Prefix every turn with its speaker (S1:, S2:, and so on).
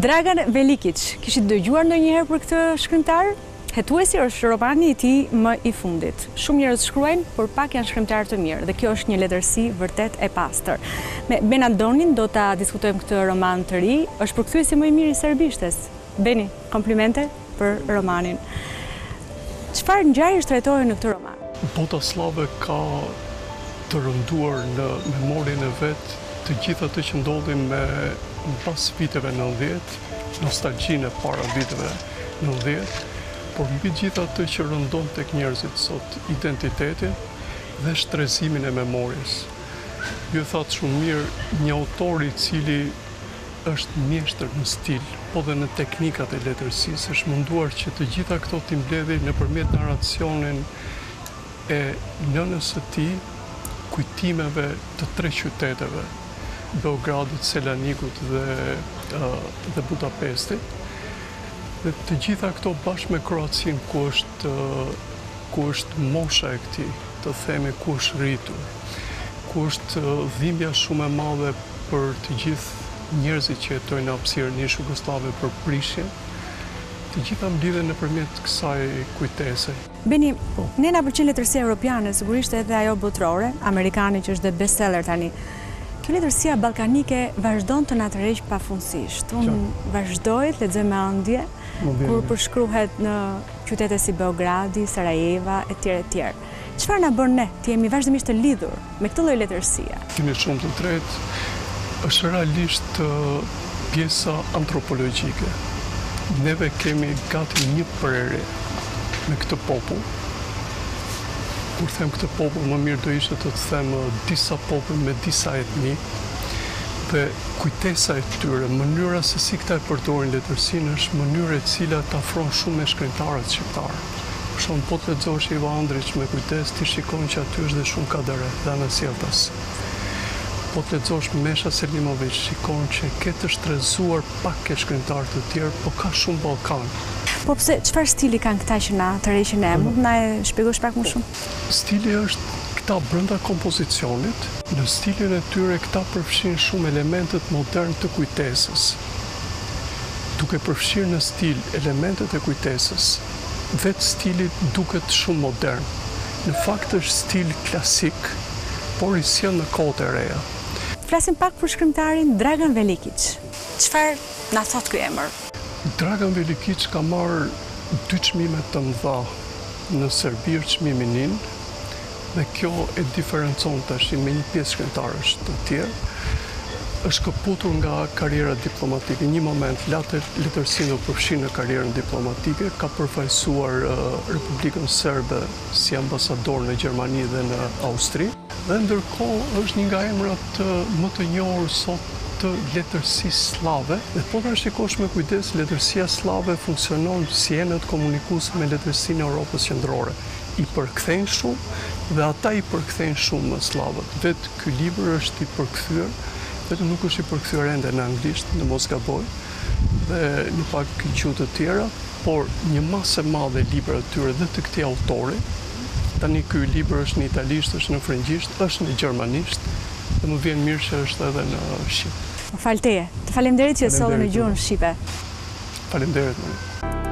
S1: Dragan Velikić, kishit dëgjuar ndonjëherë për këtë shkrimtar? Hetuesi është romani i tij më i fundit. Shumë njerëz shkruajnë, por pak janë shkrimtarë të mirë dhe kjo është një letërsi vërtet e pastër. Me Ben Aldonin do ta diskutojmë këtë roman të ri, është përkthyesi më i mirë i serbishtes. Beni, komplimente për romanin. Çfarë ngjarjesh trajtohen në këtë roman?
S2: Bota slave ka të rënduar në memorien e vet të gjitha ato që ndodhin pas viteve 90, nostalgjinë e para viteve 90, por mbi gjitha ato që rëndon tek njerëzit sot, identitetin dhe shtrezimin e memorisë. Ju thatë shumë mirë, një autor i cili është mjeshtër në stil, po dhe në teknikat e letërsisë, është munduar që të gjitha këto t'i mbledhi nëpërmjet narracionin e nënës së tij, kujtimeve të 3 qyteteve, Beogradit, Selanikut dhe Budapestit. Dhe të gjitha këto bashkë me Kroacinë, ku është mosha e këtij, të themi ku është rritur, ku është dhimbja shumë e madhe për të gjithë njerëzit që jetojnë në hapësirën e Jugosllavë për prishjen, të gjitha mblidhen nëpërmjet kësaj kujtese.
S1: Beni, ne na pëlqen letërsia europiane, sigurisht edhe ajo botrore, amerikane që është dhe bestseller tani. Kjo letërsia ballkanike vazhdon të na tërheq pafundësisht. Unë vazhdoj të lexoj me ëndje kur përshkruhet në qytete si Beogradi, Sarajeva etj. Çfarë na bën ne të jemi vazhdimisht të lidhur me këtë lloj letërsie?
S2: Keni shumë të drejtë, është realisht pjesa antropologjike. Neve kemi gati një prerje me këtë popull. Kur them këtë popull, më mirë do ishte të them disa popull me disa etni, dhe kujtesa e tyre, mënyra se si këta e përdorin letërsinë është mënyra e cila të afron shumë me shkrimtarët shqiptarë. Për shembull, po të lexosh Ivo Andrić me kujtesë, ti shikon që aty është dhe shumë kadere dhe anësjelltas. Po të lexosh Mesha Selimović, shikon që ke të shtrezuar pak e shkrimtarë të tjerë, po ka shumë Ballkan.
S1: Po pse, çfarë stili kanë këta që na tërheqin ne? Mund na e shpjegosh pak më shumë?
S2: Stili është këta brenda kompozicionit, në stilin e tyre këta përfshin shumë elementet modern të kujtesës. Duke përfshirë në stil elementet e kujtesës, vetë stili duket shumë modern. Në fakt është stil klasik, por i sjell në kohët e reja.
S1: Flasim pak për shkrimtarin Dragan Velikić. Çfarë na thot ky emër?
S2: Dragan Velikić ka marrë 2 çmime të mëdha në Serbi, çmimi NIN, dhe kjo e diferencon tash me një pjesë shkrimtarësh të tjerë. Është këputur nga karriera diplomatike. Një moment latë letërsinë u përfshin në karrierën diplomatike, ka përfaqësuar Republikën Serbe si ambasador në Gjermani dhe në Austri, dhe ndërkohë është një nga emrat më të njohur sot të letërsisë slave, dhe po ta shikosh me kujdes, letërsia slave funksionon si enet komunikuese me letërsinë e Europës qendrore. I përkthejnë shumë dhe ata i përkthejnë shumë më slavët. Vetë ky libër është i përkthyer, vetëm nuk është i përkthyer ende në anglisht, në mos gaboj, dhe në pak gjuhë të tjera, por një masë e madhe e librave të tyre dhe të këtij autori. Tani ky libër është në italisht, është në frëngjisht, është në gjermanisht, dhe më vjen mirë që është edhe në shqip.
S1: Më fal teje. Të faleminderit që e solli në gjuhën shqipe.
S2: Faleminderit.